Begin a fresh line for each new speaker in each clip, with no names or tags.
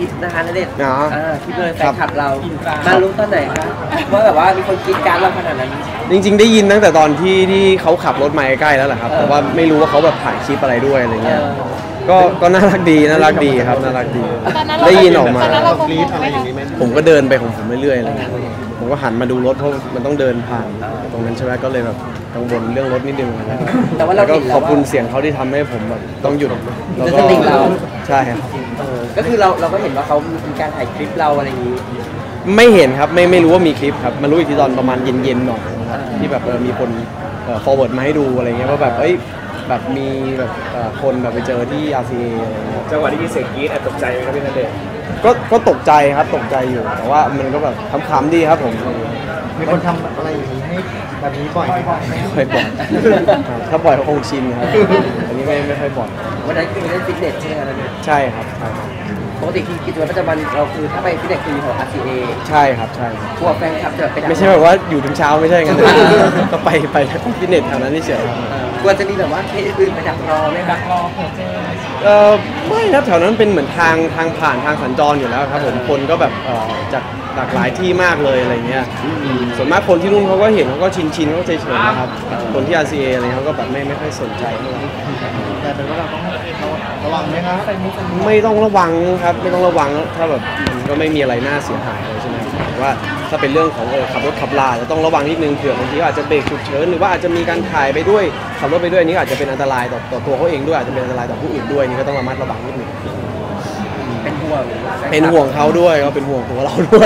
ลิปนะคะณเดชน์
เนาะ
คลิปเลยแฟนคลับเรามารู้ตอนไหนคะว่าแบบว่ามีคนกรี๊ดกราร์ดเราขนาดนั้น
จริงๆได้ยินตั้งแต่ตอนที่เขาขับรถมาใกล้แล้วแหละครับแต่ว่าไม่รู้ว่าเขาแบบถ่ายคลิปอะไรด้วยอะไรเงี้ยก็น่ารักดีครับน่ารักดีได้ยินออกมาผมก็เดินไปของผมเรื่อยๆอะไรเงี้ยผมก็หันมาดูรถเพราะมันต้องเดินผ่านตรงนั้นใช่ไหมก็เลยแบบกังวลเรื่องรถนิดนึงนะ
แต่ว่าเรา
ก็ขอบคุณเสียงเขาที่ทำให้ผมแบบต้องหยุด
แล้วก็ติงเรา
ใช่ครับ
ก็คือเราก็เห็นว่าเขามีการถ่ายคลิปเราอะไรอย่างนี้
ไม่เห็นครับไม่รู้ว่ามีคลิปครับมารู้อีกทีตอนประมาณเย็นๆหน่อยที่แบบมีคนforward มาให้ดูอะไรเงี้ยว่าแบบแบบมีแบบคนแบบไปเจอที่ RCA อะไรเงี้ย
จังหวะที่มีเสียงกรี๊ดแอบตกใจไหมครับพี่ณเดชน์
ก็ตกใจครับตกใจอยู่แต่ว่ามันก็แบบขำๆดีครับผม
มีคนทำอะไรอย่างนี้ให้แบบนี้บ่อยไหม
ไม่ค่อยบ่อยถ้าบ่อยก็คงชินครับอันนี้ไม่ค่อยบ่อย
วันนั้นคือเล่นฟิตเนสใช่ไหมครับ
ใช่ครับ
ปกติกิจวัตรประจำวันเราคือถ้าไปฟิตเนสคือของ RCA
ใช่ครับ
พวกแฟนคลับจะไป
ไม่ใช่แบบว่าอยู่ถึงเช้าไม่ใช่งั้นก็ไปฟิตเนสแถวนั้นนี่เฉย
ควรจะมีแบบว่าเคสอื่นไปดักรอไหมดักรอ
ไม่ครับแถวนั้นเป็นเหมือนทางผ่านทางสัญจรอยู่แล้วครับผมคนก็แบบจากหลากหลายที่มากเลยอะไรเงี้ยส่วนมากคนที่นู่นเขาก็เห็นเขาก็ชินเขาก็เฉยๆนะครับคนที่ RCA อะไรเขาก็แบบไม่ค่อยสนใจเท่าไหร่
แต่เป็นว่าเราต้องระวังไหมครับ
ไม่ต้องระวังครับไม่ต้องระวังถ้าแบบมันก็ไม่มีอะไรน่าเสียหายเลยใช่ไหมว่าถ้าเป็นเรื่องของขับรถขับลาจะต้องระวังนิดนึงเผื่อบางทีอาจจะเบรกฉุกเฉินหรือว่าอาจจะมีการถ่ายไปด้วยขับรถไปด้วยนี่อาจจะเป็นอันตรายต่อตัวเขาเองด้วยอาจจะเป็นอันตรายต่อผู้อื่นด้วยนี่ก็ต้องระมัดระวังนิดนึง
เป็น
ห่วงเขาด้วยก็เป็นห่วงตัวเราด้วย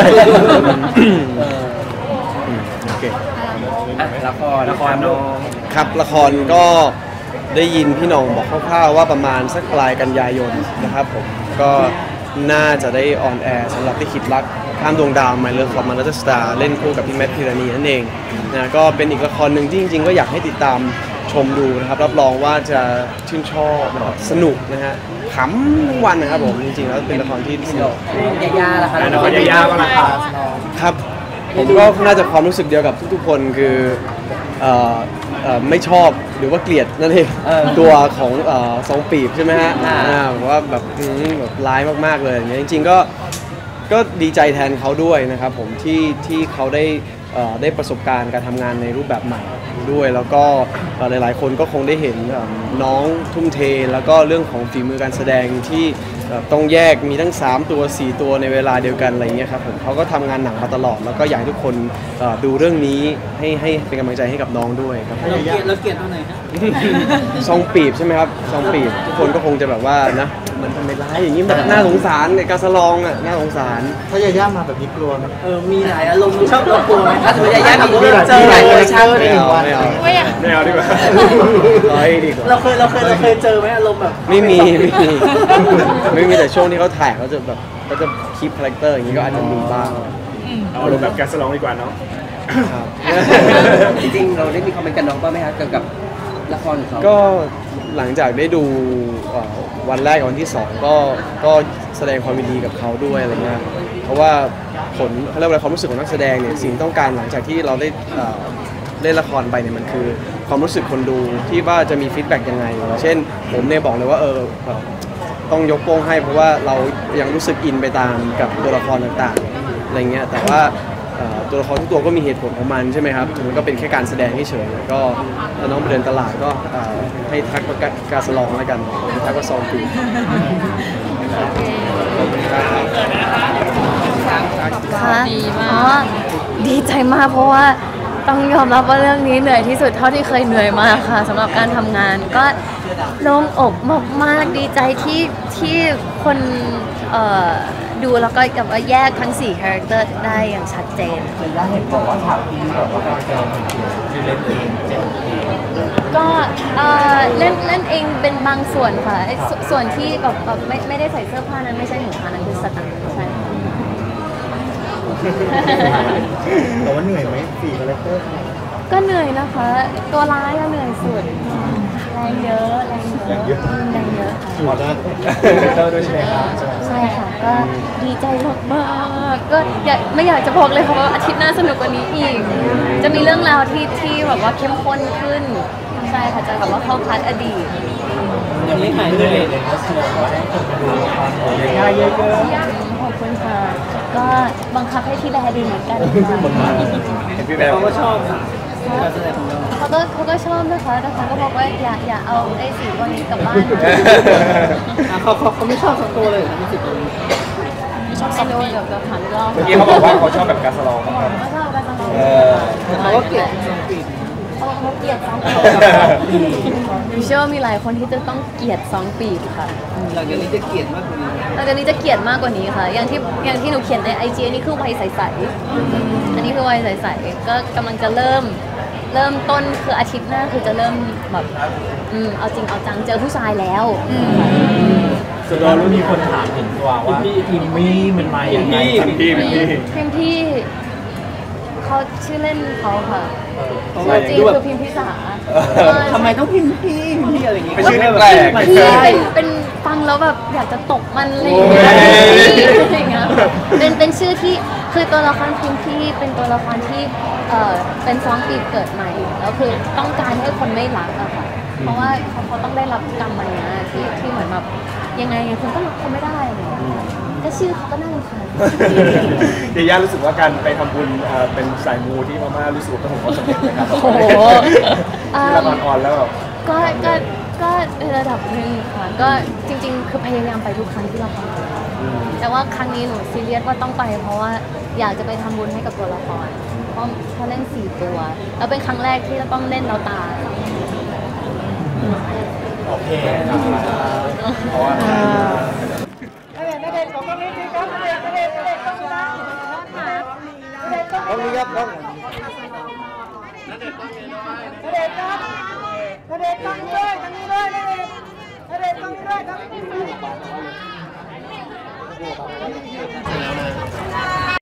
โอเค
ละครน้อง
ครับละครก็ได้ยินพี่น้องบอกคร่าวๆว่าประมาณสักปลายกันยายนนะครับผมก็น่าจะได้ออนแอร์สำหรับที่คิดรักข้ามดวงดาวMy Love from Another Star เล่นคู่กับพี่แมทพิรณีนั่นเองนะก็เป็นอีกละครหนึ่งที่จริงๆก็อยากให้ติดตามชมดูนะครับรับรองว่าจะชื่นชอบสนุกนะฮะขำทั้งวันนะครับผมจริงๆแล้วเป็นละครที่สนุก
ยาล่ะครับ
ละครยาก็ราคา
ครับผมก็น่าจะความรู้สึกเดียวกับทุกๆคนคือไม่ชอบหรือว่าเกลียดนั่นเองตัวของซองปีบใช่ไหมฮะว่าแบบร้ายมากๆเลยอย่างเงี้ยจริงๆก็ดีใจแทนเขาด้วยนะครับผมที่เขาได้ประสบการณ์การทำงานในรูปแบบใหม่ด้วยแล้วก็หลายๆคนก็คงได้เห็นน้องทุ่มเทแล้วก็เรื่องของฝีมือการแสดงที่ต้องแยกมีทั้ง3ตัว4ตัวในเวลาเดียวกันอะไรเงี้ยครับผมเขาก็ทำงานหนังมาตลอดแล้วก็อยากให้ทุกคนดูเรื่องนี้ให้เป็นกำลังใจให้กับน้องด้วยครับ
เราเกลียดตัวไหนฮะ
ซองปีบใช่ไหมครับซองปีบทุกคนก็คงจะแบบว่านะมันทำไมร้ายอย่างนี้แบบน่าสงสารในการสลองอ่ะน่าสงสาร
ถ้ายาย่ามาแบบนี้กลัวไหม
มีหลายอารมณ์ชอบกลัวไหมถ้าสมมติยาย่ามีเจอหลายเวอร์ชัน
ไม่เอาดีกว่า
ร้อยดีกว่า
เราเคยเจอไหมอารมณ์แบบ
ไม่มีแต่ช่วงที่เขาถ่ายเขาจะแบบเขาจะคีปคาแรคเตอร์อย่างนี้ก็อาจจะมีบ้าง
เอาอารมณ์แบบการสลองดีกว่าเนาะ
จริงๆเราได้มีคอมเมนต์กันน้องบ้างไหมครับเกี่ยวกับละครของเขา
ก็หลังจากได้ดูวันแรกกับวันที่2ก็แสดงความยินดีกับเขาด้วยอะไรเงี้ยเพราะว่าเขาเรียกว่าความรู้สึกของนักแสดงเนี่ยสิ่งต้องการหลังจากที่เราได้เล่นละครไปเนี่ยมันคือความรู้สึกคนดูที่ว่าจะมีฟีดแบ็กยังไงเช่นผมเนี่ยบอกเลยว่าต้องยกโป้งให้เพราะว่าเรายังรู้สึกอินไปตามกับตัวละครต่างๆอะไรเงี้ยแต่ว่าตัวละครทุกตัวก็มีเหตุผลของมันใช่ไหมครับมันก็เป็นแค่การแสดงเฉยๆก็น้องไปเดินตลาดก็ให้ทักการสลองแล้วกันทักว่าซองปี
ค่ะดีใจมากเพราะว่าต้องยอมรับว่าเรื่องนี้เหนื่อยที่สุดเท่าที่เคยเหนื่อยมาค่ะสำหรับการทำงานก็โล่งอกมากๆดีใจที่คนดูแล้วก็กับว่าแยกทั้ง4คาแรคเตอร์ได้อย่างชัดเจน
ยาเห็นบอกว่าฉากที่แบบว่าการแสดงที่เล่นเอง
ก็เล่นเองเป็นบางส่วนค่ะส่วนที่แบบไม่ได้ใส่เสื้อผ้านั้นไม่ใช่หนูค่ะนั่นคือสตันใช่
แต่ว่าเหนื่อยไหม4คาแรคเตอร์
ก็เหนื่อยนะคะตัวร้ายก็เหนื่อยสุดแรงเยอะ
อย่างเยอะ
ดังเยอะค่ะ
หมดแล้วเตอร์ด้วยใช่ไหมครับ
ใช่ค่ะก็ดีใจมากๆก็ไม่อยากจะบอกเลยค่ะว่าอาทิตย์หน้าสนุกกว่านี้อีก จะมีเรื่องราวที่แบบว่าเข้มข้นขึ้นใช่ค่ะจะแบบว่าเข้าพาร์ทอดีต
ยังไม่หายเหนื่อยเลย
ง่ายเยอะ
ขอบคุณค่ะก็บังคับให้พี่แบร์ดีเหมือนกันค่ะ
เห็นพี่แบร์
เขาก็ชอบการแสดงของเรา
เขาก็ชอบนะคะแต่เขาก็บอกว่าอย่าเอาไอ้สีตัวนี้กลับบ้าน
เขาไม่ชอบสักตัวเลยไม่สิตัวนี้
ไม่ชอบไม่รู้เดี๋ยวจะถามอีกรอบ
เมื่อกี้เขาบอกว่าเขาชอบแบบการสลองมาก
ไม่ชอบการสลอง
เขาก็เกลียดสองปี
เขาเกลียดสองปีดิเชื่อว่ามีหลายคนที่จะต้องเกลียดสองปีค่ะ
หลังจากนี้จะเกลียดมากกว่านี้
หลังจากนี้จะเกลียดมากกว่านี้ค่ะ อย่างที่หนูเขียนในไอจีนี่คือวัยใสๆอันนี้คือวัยใสๆก็กำลังจะเริ่มต้นคืออาทิตย์หน้าคือจะเริ่มแบบเอาจริงเอาจังเจอผู้ชายแล้ว
สุดยอดรู้มีคนถามถึงตัวว่าพิมมี่มันมาอย่างไร
พิมพี่เขาชื่อเล่นเขาค่ะ
ใช่
จริง
ดูแบบ
คือพิมพิสา
ทำไมต้องพิมพ์อะไรอย่างงี้
เป็นชื่อแปลก
พี่เป็นฟังแล้วแบบอยากจะตกมันอะไรอย่างเงี้ยอะไรอย่างเงี้ยเป็นชื่อที่คือตัวละครพิมพี่เป็นตัวละครที่เป็นฟ้องปีบเกิดใหม่แล้วคือต้องการให้คนไม่รักอะค่ะเพราะว่าเขาต้องได้รับกรรมมาเนี้ยที่เหมือนแบบยังไงคนก็รักเขาไม่ได้เลยก็ชื่อเขาก็น่ารำคาญ
ๆเดียรู้สึกว่าการไปทำบุญเป็นสายมูที่มาม่ารู้สึกว่าประสบความสำเร็จไหมครับ
โอ้โห
ที่ละครออนแล้วแบบ
ก็ระดับหนึ่งค่ะก็จริงๆ คือพยายามไปทุกครั้งที่เราทำแต่ว่าครั้งนี้หนูซีเรียสว่าต้องไปเพราะว่าอยากจะไปทำบุญให้กับตัวละครเพราะเล่น4 ตัวแล้วเป็นครั้งแรกที่เราต้องเล่นแล้วตาย
โอเคครับเพราะว่า
ต้องนี้ครับต้อง
เ